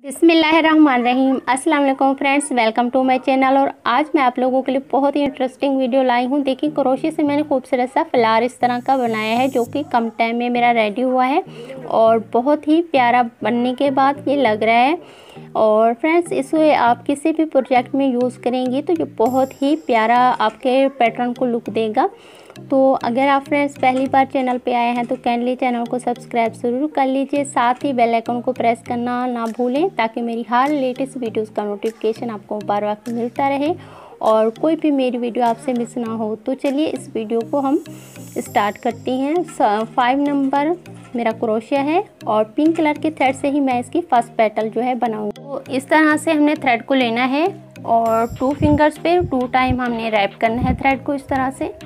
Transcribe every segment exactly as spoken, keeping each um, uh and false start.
बिस्मिल्लाहिर्रहमानिर्रहीम। अस्सलाम वालेकुम friends, welcome to my channel. और आज मैं आप लोगों के लिए बहुत ही इंटरेस्टिंग वीडियो लाई हूँ। देखिए, क्रोशे से मैंने खूबसूरत सा फ्लावर इस तरह का बनाया है, जो कि कम टाइम में मेरा रेडी हुआ है और बहुत ही प्यारा बनने के बाद ये लग रहा है। और फ्रेंड्स, इसे आप किसी भी प्रोजेक्ट में यूज़ करेंगी तो ये बहुत ही प्यारा आपके पैटर्न को लुक देगा। तो अगर आप फ्रेंड्स पहली बार चैनल पे आए हैं तो काइंडली चैनल को सब्सक्राइब ज़रूर कर लीजिए, साथ ही बेल आइकन को प्रेस करना ना भूलें, ताकि मेरी हर लेटेस्ट वीडियोस का नोटिफिकेशन आपको बार वक्त मिलता रहे और कोई भी मेरी वीडियो आपसे मिस ना हो। तो चलिए इस वीडियो को हम स्टार्ट करते हैं। फाइव नंबर मेरा क्रोशिया है और पिंक कलर के थ्रेड से ही मैं इसकी फर्स्ट पेटल जो है बनाऊँगी। तो इस तरह से हमने थ्रेड को लेना है और टू फिंगर्स पे टू टाइम हमने रैप करना है थ्रेड को इस तरह से,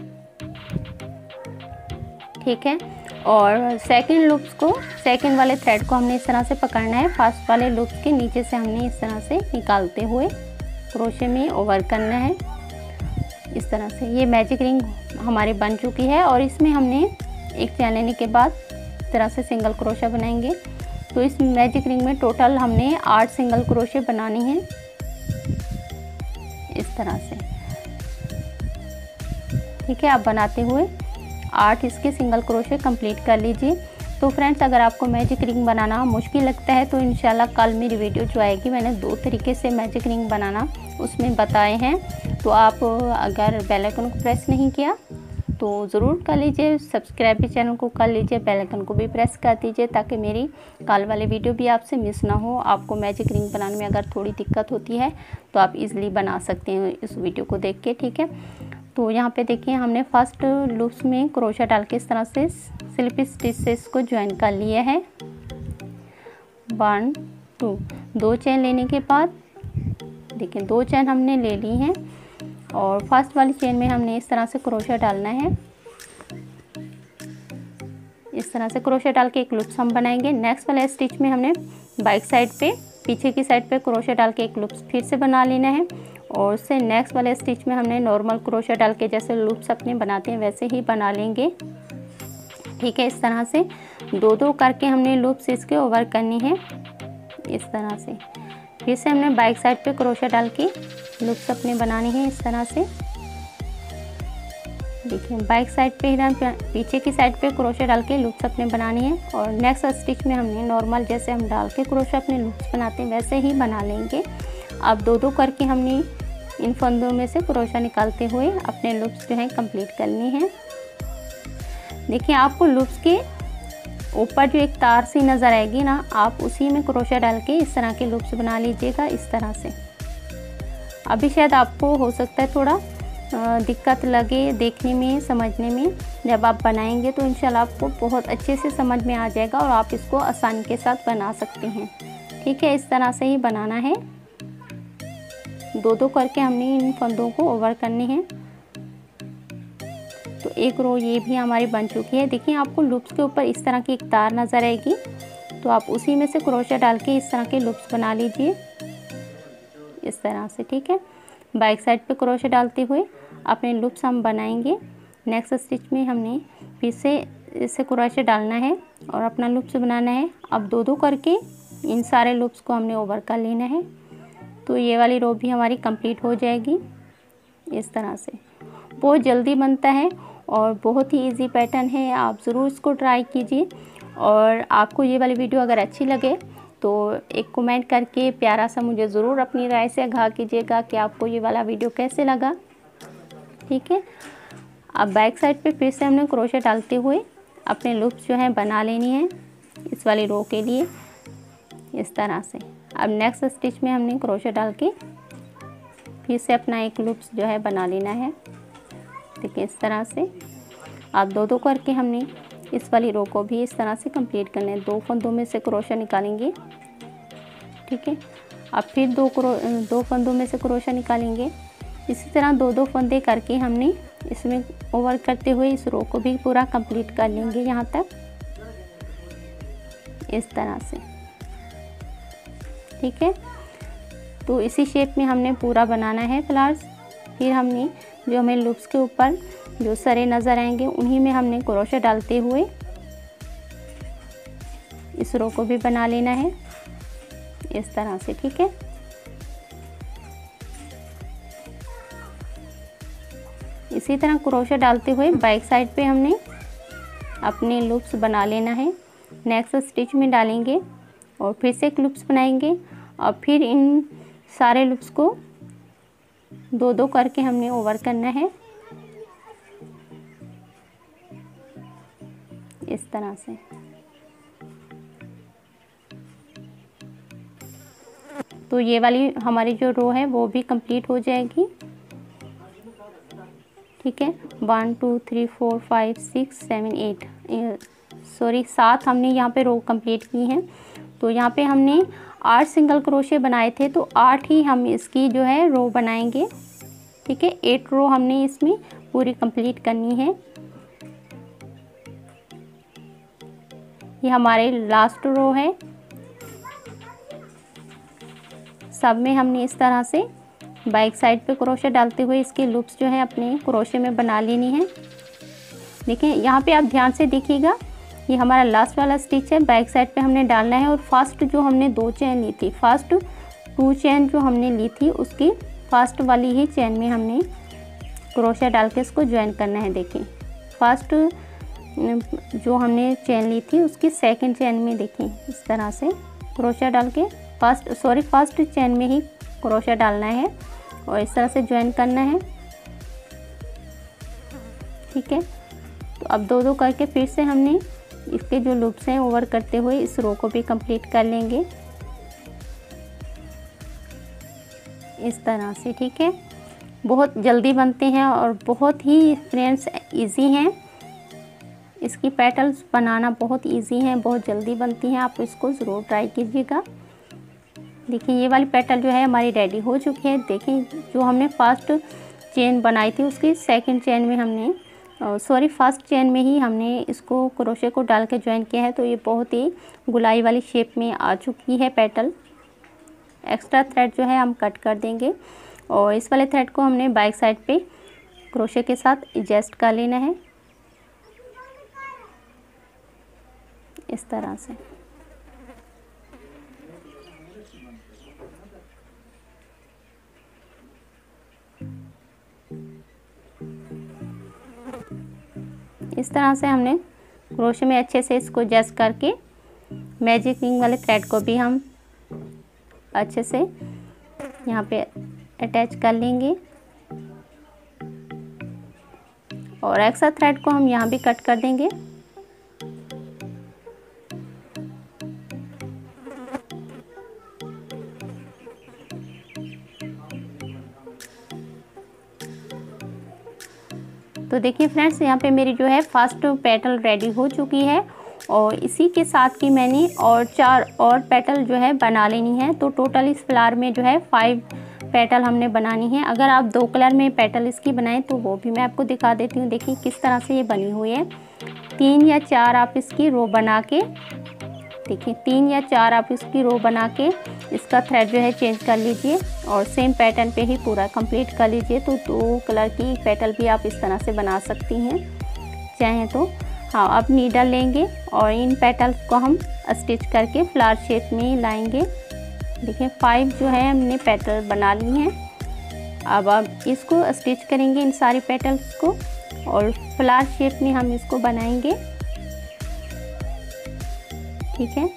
ठीक है। और सेकंड लूप्स को, सेकंड वाले थ्रेड को हमने इस तरह से पकड़ना है, फर्स्ट वाले लूप्स के नीचे से हमने इस तरह से निकालते हुए क्रोशे में ओवर करना है इस तरह से। ये मैजिक रिंग हमारी बन चुकी है और इसमें हमने एक चैन लेने के बाद इस तरह से सिंगल क्रोशा बनाएंगे। तो इस मैजिक रिंग में टोटल हमने आठ सिंगल क्रोशे बनाने हैं इस तरह से, ठीक है। आप बनाते हुए आठ इसके सिंगल क्रोशे कंप्लीट कर लीजिए। तो फ्रेंड्स, अगर आपको मैजिक रिंग बनाना मुश्किल लगता है तो इंशाल्लाह कल मेरी वीडियो जो आएगी, मैंने दो तरीके से मैजिक रिंग बनाना उसमें बताए हैं। तो आप अगर बेल आइकन को प्रेस नहीं किया तो ज़रूर कर लीजिए, सब्सक्राइब भी चैनल को कर लीजिए, बेल आइकन को भी प्रेस कर दीजिए, ताकि मेरी कल वाली वीडियो भी आपसे मिस ना हो। आपको मैजिक रिंग बनाने में अगर थोड़ी दिक्कत होती है तो आप इजीली बना सकते हैं इस वीडियो को देख के, ठीक है। तो यहाँ पे देखिए, हमने फर्स्ट लूप्स में क्रोशा डाल के इस तरह से स्लिप स्टिचेस को ज्वाइन कर लिया है। वन टू दो चेन लेने के बाद देखिए दो चेन हमने ले ली हैं और फर्स्ट वाली चेन में हमने इस तरह से क्रोशा डालना है। इस तरह से क्रोशा डाल के एक लूप्स हम बनाएंगे। नेक्स्ट वाले स्टिच में हमने बैक साइड पे, पीछे की साइड पे क्रोशा डाल के एक लूप्स फिर से बना लेना है और उससे नेक्स्ट वाले स्टिच में हमने नॉर्मल क्रोशा डाल के जैसे लूप्स अपने बनाते हैं वैसे ही बना लेंगे, ठीक है। इस तरह से दो दो करके हमने लूप्स इसके ओवर करनी है इस तरह से। फिर से हमने बैक साइड पे क्रोशा डाल के लूप्स अपने बनाने हैं इस तरह से। देखिए, बैक साइड पे ही पीछे की साइड पे क्रोशा डाल के लूप्स अपने बनाने हैं और नेक्स्ट स्टिच में हमने नॉर्मल जैसे हम डाल के क्रोशा अपने लूप्स बनाते हैं वैसे ही बना लेंगे। अब दो दो करके हमने इन फंदों में से क्रोशा निकालते हुए अपने लूप्स जो हैं कंप्लीट करनी है। देखिए, आपको लूप्स के ऊपर जो एक तार सी नज़र आएगी ना, आप उसी में क्रोशा डाल के इस तरह के लूप्स बना लीजिएगा इस तरह से। अभी शायद आपको हो सकता है थोड़ा दिक्कत लगे देखने में, समझने में। जब आप बनाएंगे तो इंशाल्लाह आपको बहुत अच्छे से समझ में आ जाएगा और आप इसको आसानी के साथ बना सकते हैं, ठीक है। इस तरह से ही बनाना है, दो दो करके हमने इन फंदों को ओवर करने हैं। तो एक रो ये भी हमारी बन चुकी है। देखिए, आपको लूप्स के ऊपर इस तरह की एक तार नज़र आएगी, तो आप उसी में से क्रोशा डाल के इस तरह के लूप्स बना लीजिए इस तरह से, ठीक है। बैक साइड पे क्रोशा डालते हुए अपने लूप्स हम बनाएंगे। नेक्स्ट स्टिच में हमने फिर से इससे क्रोशा डालना है और अपना लूप्स बनाना है। अब दो दो करके इन सारे लूप्स को हमने ओवर कर लेना है। तो ये वाली रो भी हमारी कंप्लीट हो जाएगी इस तरह से। बहुत जल्दी बनता है और बहुत ही इजी पैटर्न है, आप ज़रूर इसको ट्राई कीजिए। और आपको ये वाली वीडियो अगर अच्छी लगे तो एक कमेंट करके प्यारा सा मुझे ज़रूर अपनी राय से आगाह कीजिएगा कि आपको ये वाला वीडियो कैसे लगा, ठीक है। अब बैक साइड पे फिर से हमने क्रोशा डालते हुए अपने लूप्स जो हैं बना लेनी है इस वाली रो के लिए इस तरह से। अब नेक्स्ट स्टिच में हमने क्रोशा डाल के फिर से अपना एक लूप्स जो है बना लेना है, देखिए इस तरह से। अब दो दो करके हमने इस वाली रो को भी इस तरह से कंप्लीट करना है। दो फंदों में से क्रोशा निकालेंगे, ठीक है। अब फिर दो क्रो दो फंदों में से क्रोशा निकालेंगे। इसी तरह दो दो फंदे करके हमने इसमें ओवर करते हुए इस रो को भी पूरा कंप्लीट कर लेंगे यहाँ तक इस तरह से, ठीक है। तो इसी शेप में हमने पूरा बनाना है फ्लावर्स। फिर हमने जो हमें लूप्स के ऊपर जो सरे नज़र आएंगे उन्हीं में हमने क्रोशा डालते हुए इस रो को भी बना लेना है इस तरह से, ठीक है। इसी तरह क्रोशे डालते हुए बैक साइड पे हमने अपने लूप्स बना लेना है। नेक्स्ट स्टिच में डालेंगे और फिर से एक लूप्स बनाएंगे और फिर इन सारे लूप्स को दो दो करके हमने ओवर करना है, इस तरह से। तो ये वाली हमारी जो रो है वो भी कंप्लीट हो जाएगी, ठीक है। One two three four five six seven eight, sorry सात हमने यहाँ पे रो कंप्लीट की हैं। तो यहाँ पे हमने आठ सिंगल क्रोशे बनाए थे, तो आठ ही हम इसकी जो है रो बनाएंगे, ठीक है। एट रो हमने इसमें पूरी कंप्लीट करनी है। ये हमारे लास्ट रो है। सब में हमने इस तरह से बैक साइड पे क्रोशे डालते हुए इसके लूप्स जो है अपने क्रोशे में बना लेनी है। देखिए यहाँ पे आप ध्यान से देखिएगा, ये हमारा लास्ट वाला स्टिच है, बैक साइड पे हमने डालना है और फर्स्ट जो हमने दो चेन ली थी, फर्स्ट टू चेन जो हमने ली थी उसकी फर्स्ट वाली ही चेन में हमने क्रोशे डाल के इसको ज्वाइन करना है। देखिए फर्स्ट जो हमने चेन ली थी उसकी सेकंड चेन में देखिए इस तरह से क्रोशे डाल के फर्स्ट सॉरी फर्स्ट चेन में ही क्रोशे डालना है और इस तरह से ज्वाइन करना है, ठीक है। तो अब दो दो करके फिर से हमने इसके जो लूप्स हैं ओवर करते हुए इस रो को भी कंप्लीट कर लेंगे, इस तरह से, ठीक है। बहुत जल्दी बनते हैं और बहुत ही फ्रेंड्स इजी हैं। इसकी पेटल्स बनाना बहुत इजी हैं, बहुत जल्दी बनती हैं, आप इसको ज़रूर ट्राई कीजिएगा। देखिए ये वाली पेटल जो है हमारी रेडी हो चुकी है। देखिए जो हमने फर्स्ट चेन बनाई थी उसकी सेकंड चेन में हमने सॉरी फर्स्ट चेन में ही हमने इसको क्रोशे को डाल के ज्वाइन किया है। तो ये बहुत ही गुलाई वाली शेप में आ चुकी है पेटल। एक्स्ट्रा थ्रेड जो है हम कट कर देंगे और इस वाले थ्रेड को हमने बैक साइड पे क्रोशे के साथ एडजस्ट कर लेना है, इस तरह से। इस तरह से हमने क्रोशे में अच्छे से इसको एडजस्ट करके मैजिकिंग वाले थ्रेड को भी हम अच्छे से यहाँ पे अटैच कर लेंगे और एक्स्ट्रा थ्रेड को हम यहाँ भी कट कर देंगे। तो देखिए फ्रेंड्स यहाँ पे मेरी जो है फर्स्ट पेटल रेडी हो चुकी है और इसी के साथ की मैंने और चार और पेटल जो है बना लेनी है। तो टोटल इस फ्लावर में जो है फाइव पेटल हमने बनानी है। अगर आप दो कलर में पेटल इसकी बनाएं तो वो भी मैं आपको दिखा देती हूँ। देखिए किस तरह से ये बनी हुई है। तीन या चार आप इसकी रो बना के देखिए तीन या चार आप इसकी रो बना के इसका थ्रेड जो है चेंज कर लीजिए और सेम पैटर्न पे ही पूरा कंप्लीट कर लीजिए। तो दो कलर की पेटल भी आप इस तरह से बना सकती हैं चाहें तो। हाँ अब नीडल लेंगे और इन पेटल्स को हम स्टिच करके फ्लावर शेप में लाएंगे। देखिए फाइव जो है हमने पेटल बना ली हैं। अब अब इसको स्टिच करेंगे इन सारी पेटल्स को और फ्लावर शेप में हम इसको बनाएंगे, ठीक है।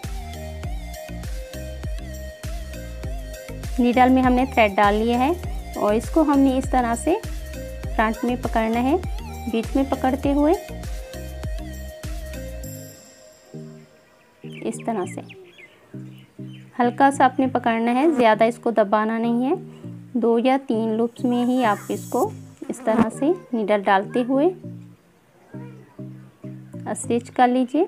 नीडल में हमने थ्रेड डाल लिया है और इसको हमने इस तरह से फ्रंट में पकड़ना है, बीच में पकड़ते हुए इस तरह से हल्का सा आपने पकड़ना है, ज़्यादा इसको दबाना नहीं है। दो या तीन लूप्स में ही आप इसको इस तरह से नीडल डालते हुए स्टिच कर लीजिए,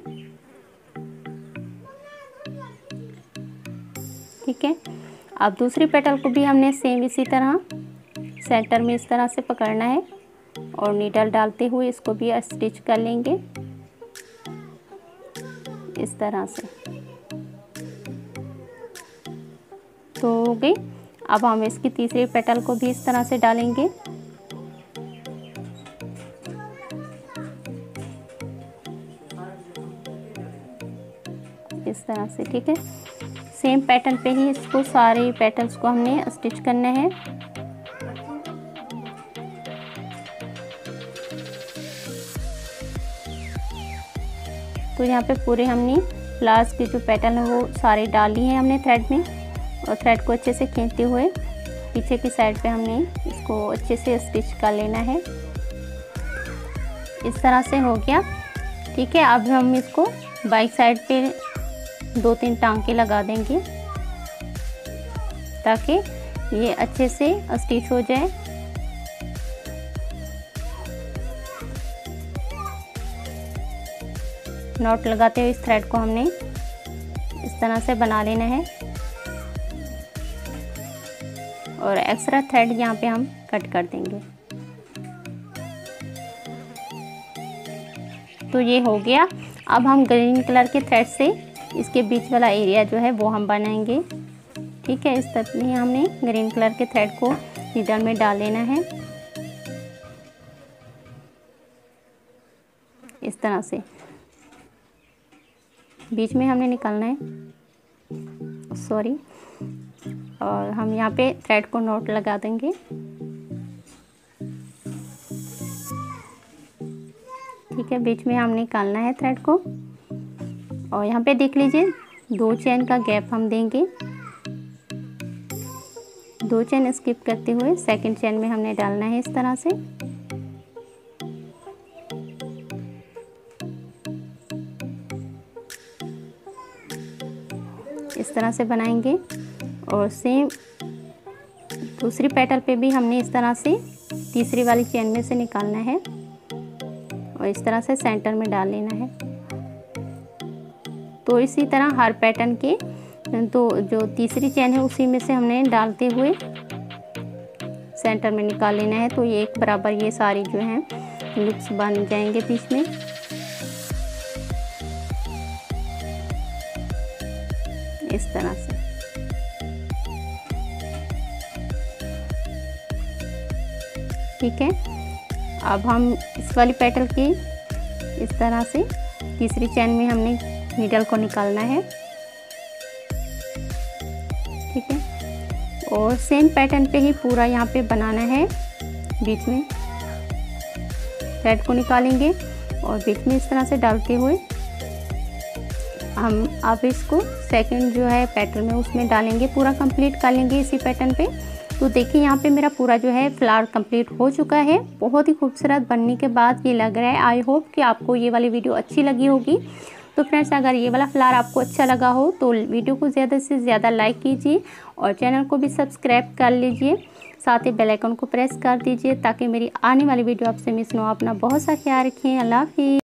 ठीक है। अब दूसरी पेटल को भी हमने सेम इसी तरह सेंटर में इस तरह से पकड़ना है और नीडल डालते हुए इसको भी स्टिच कर लेंगे इस तरह से। तो हो गई। अब हम इसकी तीसरी पेटल को भी इस तरह से डालेंगे, इस तरह से, ठीक है। सेम पैटर्न पे ही इसको सारे पेटल्स को हमने स्टिच करना है। तो यहाँ पे पूरे हमने फ्लावर्स के जो पैटर्न है वो सारे डाल लिए हैं हमने थ्रेड में, और थ्रेड को अच्छे से खींचते हुए पीछे की साइड पे हमने इसको अच्छे से स्टिच कर लेना है। इस तरह से हो गया। ठीक है, अब हम इसको बाइक साइड पे दो तीन टांके लगा देंगे ताकि ये अच्छे से स्टिच हो जाए। नॉट लगाते हुए इस थ्रेड को हमने इस तरह से बना लेना है, और एक्स्ट्रा थ्रेड यहाँ पे हम कट कर देंगे। तो ये हो गया। अब हम ग्रीन कलर के थ्रेड से इसके बीच वाला एरिया जो है वो हम बनाएंगे। ठीक है, इस तरह में हमने ग्रीन कलर के थ्रेड को नीडल में डाल लेना है इस तरह से। बीच में हमने निकालना है, सॉरी, और हम यहाँ पे थ्रेड को नॉट लगा देंगे। ठीक है, बीच में हम निकालना है थ्रेड को, और यहाँ पे देख लीजिए दो चेन का गैप हम देंगे। दो चेन स्किप करते हुए सेकंड चेन में हमने डालना है इस तरह से। इस तरह से बनाएंगे, और सेम दूसरी पेटल पे भी हमने इस तरह से तीसरी वाली चेन में से निकालना है और इस तरह से सेंटर में डाल लेना है। तो इसी तरह हर पैटर्न के तो जो तीसरी चेन है उसी में से हमने डालते हुए सेंटर में निकाल लेना है। तो ये एक बराबर ये सारी जो हैं लूप्स बन जाएंगे बीच में। इस तरह से ठीक है। अब हम इस वाली पेटल की इस तरह से तीसरी चेन में हमने नीडल को निकालना है। ठीक है, और सेम पैटर्न पे ही पूरा यहाँ पे बनाना है। बीच में थ्रेड को निकालेंगे और बीच में इस तरह से डालते हुए हम अब इसको सेकंड जो है पैटर्न में उसमें डालेंगे, पूरा कंप्लीट कर लेंगे इसी पैटर्न पे। तो देखिए यहाँ पे मेरा पूरा जो है फ्लावर कंप्लीट हो चुका है। बहुत ही खूबसूरत बनने के बाद ये लग रहा है। आई होप कि आपको ये वाली वीडियो अच्छी लगी होगी। तो फ्रेंड्स, अगर ये वाला फ्लावर आपको अच्छा लगा हो तो वीडियो को ज़्यादा से ज़्यादा लाइक कीजिए और चैनल को भी सब्सक्राइब कर लीजिए। साथ ही बेल आइकन को प्रेस कर दीजिए ताकि मेरी आने वाली वीडियो आपसे मिस ना हो। अपना बहुत सा ख्याल रखें। अल्लाह हाफिज़।